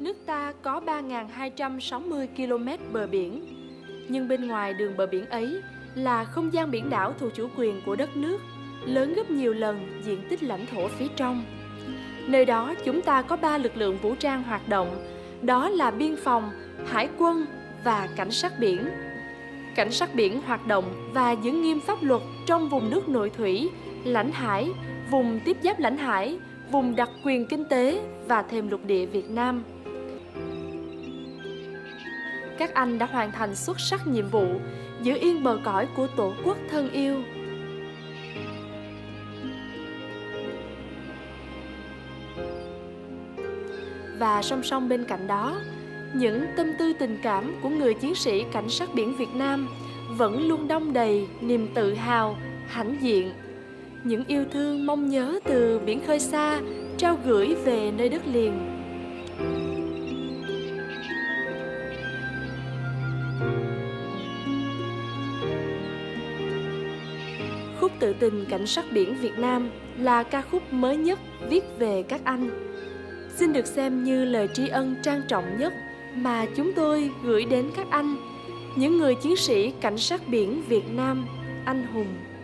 nước ta có 3.260 km bờ biển. Nhưng bên ngoài đường bờ biển ấy là không gian biển đảo thuộc chủ quyền của đất nước, lớn gấp nhiều lần diện tích lãnh thổ phía trong. Nơi đó chúng ta có 3 lực lượng vũ trang hoạt động, đó là biên phòng, hải quân và cảnh sát biển. Cảnh sát biển hoạt động và giữ nghiêm pháp luật trong vùng nước nội thủy, lãnh hải, vùng tiếp giáp lãnh hải, vùng đặc quyền kinh tế và thềm lục địa Việt Nam. Các anh đã hoàn thành xuất sắc nhiệm vụ giữ yên bờ cõi của Tổ quốc thân yêu. Và song song bên cạnh đó, những tâm tư tình cảm của người chiến sĩ cảnh sát biển Việt Nam vẫn luôn đong đầy niềm tự hào, hãnh diện. Những yêu thương mong nhớ từ biển khơi xa trao gửi về nơi đất liền. Khúc tự tình cảnh sát biển Việt Nam là ca khúc mới nhất viết về các anh. Xin được xem như lời tri ân trang trọng nhất mà chúng tôi gửi đến các anh, những người chiến sĩ cảnh sát biển Việt Nam anh hùng.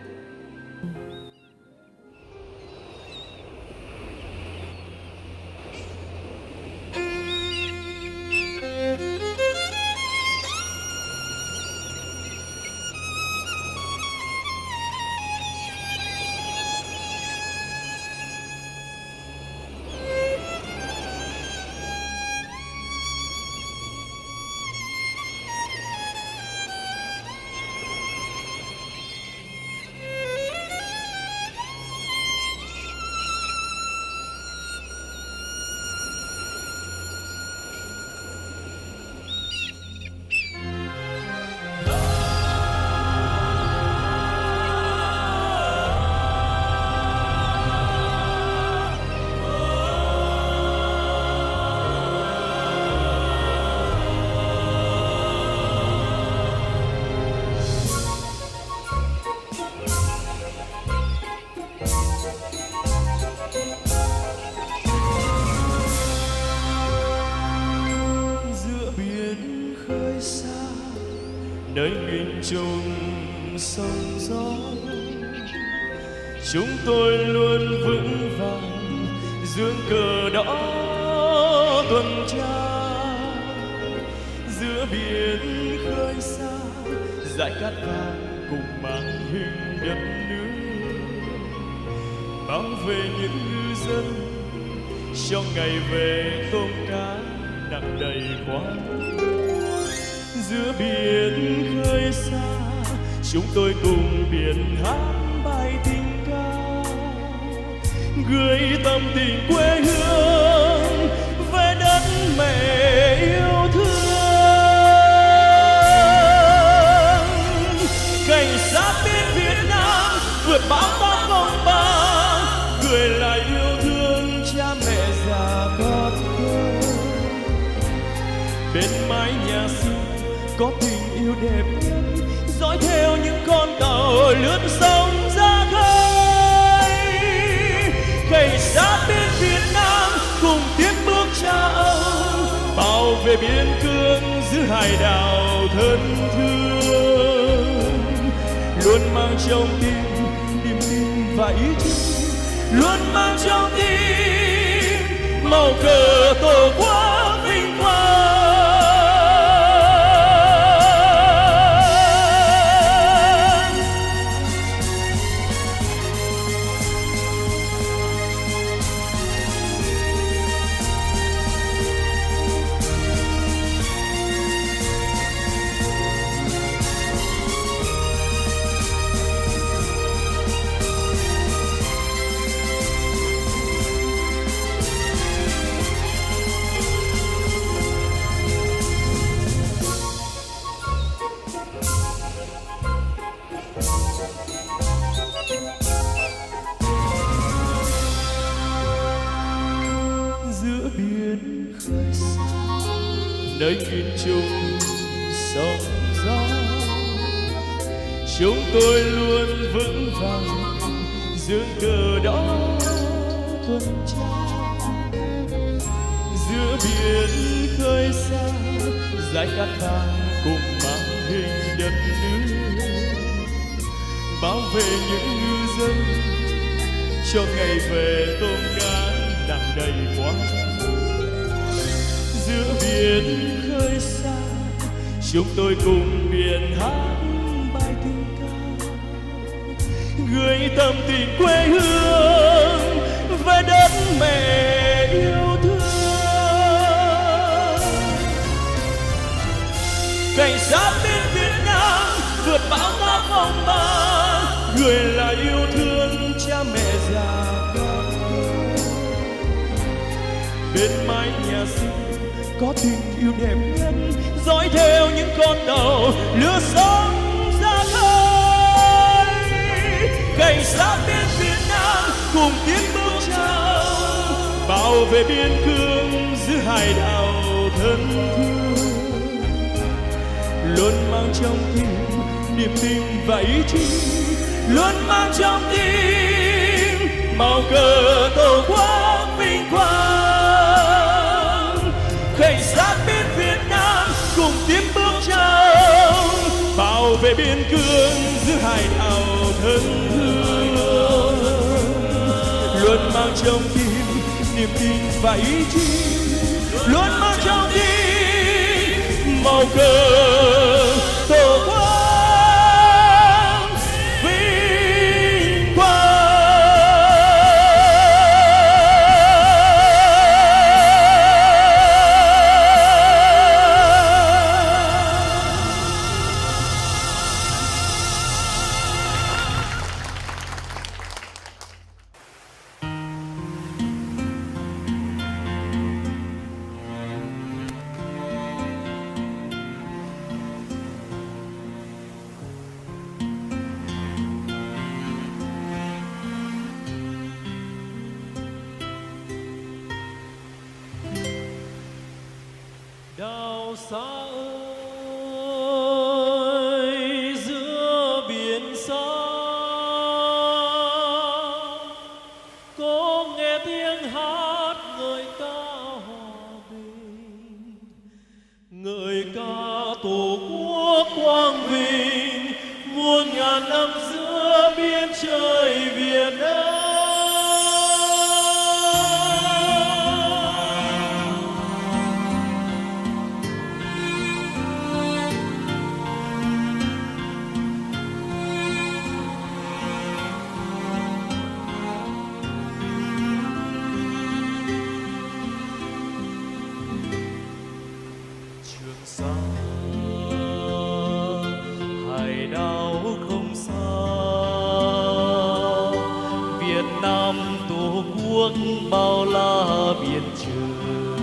nơi nghìn trùng sóng gió, chúng tôi luôn vững vàng dương cờ đỏ tuần tra giữa biển khơi xa, dải cát vàng cùng mang hình đất nước, bảo vệ những ngư dân trong ngày về tôm cá nặng đầy khoáng. Giữa biển khơi xa, chúng tôi cùng biển hát bài tình ca, gửi tâm tình quê hương về đất mẹ yêu thương. Cảnh sát biển Việt Nam vượt bão táp phong ba, gửi lại yêu thương cha mẹ già con thơ. Bên mái nhà xưa có tình yêu đẹp nhất, dõi theo những con tàu lướt sông ra khơi. Cảnh sát biển Việt Nam cùng tiếp bước cha ông, bảo vệ biên cương giữ hải đảo thân thương. Luôn mang trong tim niềm tin và ý chí, luôn mang trong tim màu cờ tổ quốc vinh quang. Nơi nghìn trùng sóng gió, chúng tôi luôn vững vàng dương cờ đỏ tuần tra giữa giữa biển khơi xa, dải cát vàng cùng mang hình đất nước, bảo vệ những ngư dân cho ngày về tôm cá nặng đầy quá. Giữa biển khơi xa, chúng tôi cùng biển hát bài tình ca, gửi tâm tình quê hương về đất mẹ yêu thương. Cảnh sát bên Việt Nam vượt bão táp phong ba, người là yêu thương cha mẹ già con. Bên mái nhà xưa có tình yêu đẹp nhất, dõi theo những con tàu lửa sống ra khơi. Cảnh sát bên Việt Nam cùng tiến bước chào, bảo vệ biên cương giữ hải đảo thân thương, luôn mang trong tim niềm tin và ý chí, luôn mang trong tim màu cờ tổ quốc vinh quang. Cảnh sát bên Việt Nam cùng tiến bước chào, bảo vệ biên cương giữ hải đảo thân thương, luôn mang trong tim niềm tin và ý chí, luôn mang trong tim màu cờ tổ quốc vinh quang. Đảo xa ơi giữa biển xa, có nghe tiếng hát ngợi ca hòa bình, ngợi ca tổ quốc quang vinh, muôn ngàn năm giữa biên trời Việt Nam. Hải đảo không xa, Việt Nam tổ quốc bao la biển trời.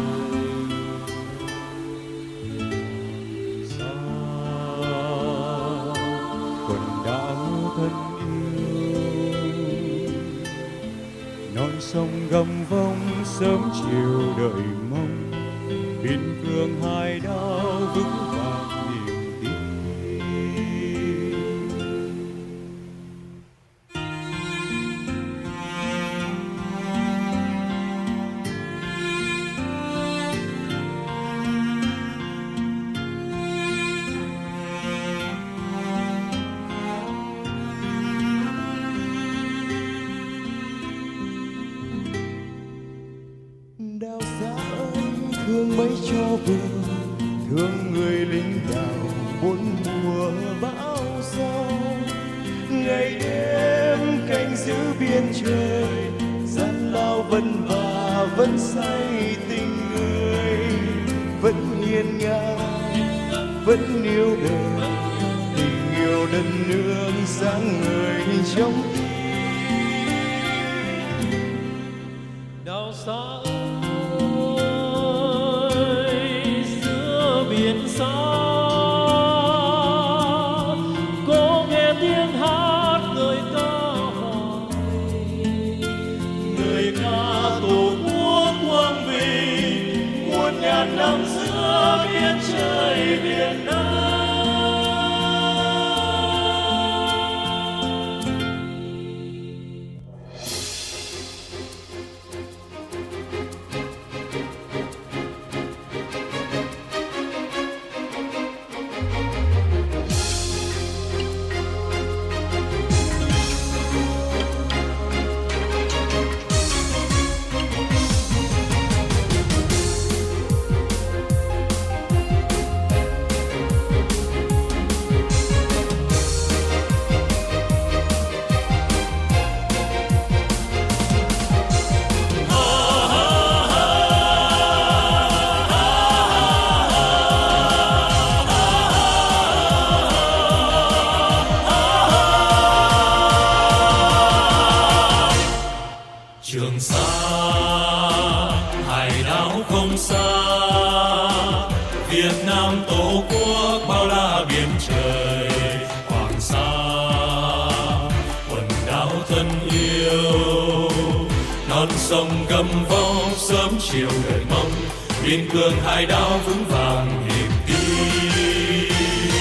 Xa quần đảo thân yêu, non sông gầm vông sớm chiều đợi mong, biên cương hải đảo vững vàng niềm tin. Đảo xa ơi thương mấy cho vừa, thương người lính đảo bốn mùa bão gió, ngày đêm canh giữ biên trời, gian lao vất vả vẫn say tình người, vẫn hiên ngang vẫn yêu đời, tình yêu đất nước sáng ngời trong tim. Đảo xa ơi giữa biển xa, có nghe tiếng hát ngợi ca hòa bình, ngợi ca tổ quốc quang vinh, muôn ngàn năm giữa biên trời Việt Nam. không xa. Việt Nam tổ quốc bao la biển trời, Hoàng Sa quần đảo thân yêu. Non sông gầm vó sớm chiều đời mong, biên cương hải đảo vững vàng niềm tin.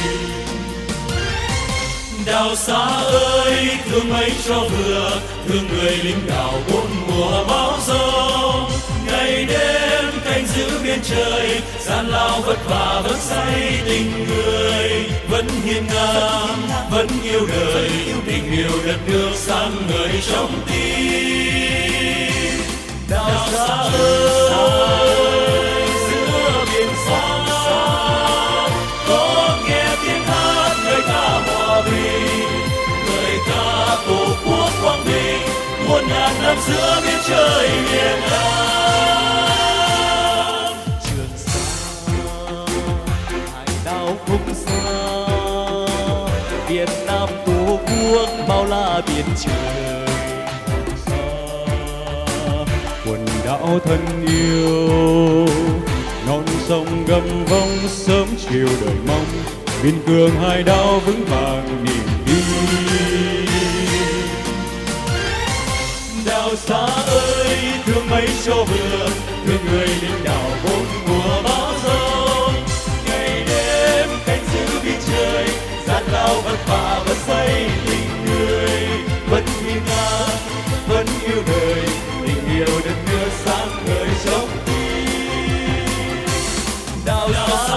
Đảo xa ơi thương mấy cho vừa, thương người lính đảo bốn mùa bão giông. Ngày đêm canh giữ biên trời, gian lao vất vả vẫn say tình người. Vẫn hiên ngang, vẫn yêu đời, tình yêu đất nước sáng ngời trong tim. Đảo xa ơi giữa biển xa, có nghe tiếng hát lời ca hòa bình, lời ca tổ quốc quang vinh, muôn ngàn năm giữa biên trời miền Nam. Trường Sa hải đảo không xa, Việt Nam tổ quốc bao la biển trời. Quần đảo thân yêu, non sông gầm vong sớm chiều đời mong, biên cương hải đảo vững vàng niềm tin. Đảo xa ơi thương mấy cho vừa, thương người lính đảo bốn mùa bão giông. Ngày đêm canh giữ biên trời, gian lao vất vả vẫn say tình người. Vẫn hiên ngang, vẫn yêu đời, tình yêu đất nước sáng ngời trong tim. Đảo xa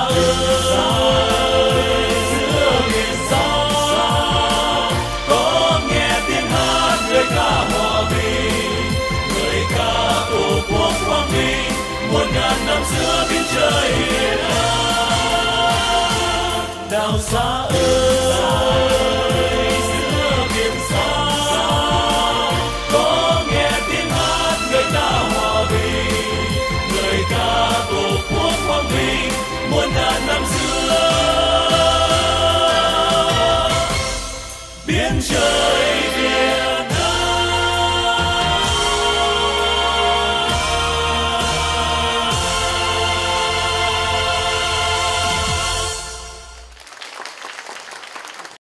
ơi giữa biển xa, có nghe tiếng hát lời ca hòa bình, lời ca tổ quốc quang vinh, muôn ngàn năm giữa biên trời hiền an. Đảo xa ơi giữa biển xa, có nghe tiếng hát lời ca hòa bình, lời ca tổ quốc quang vinh, muôn ngàn năm giữa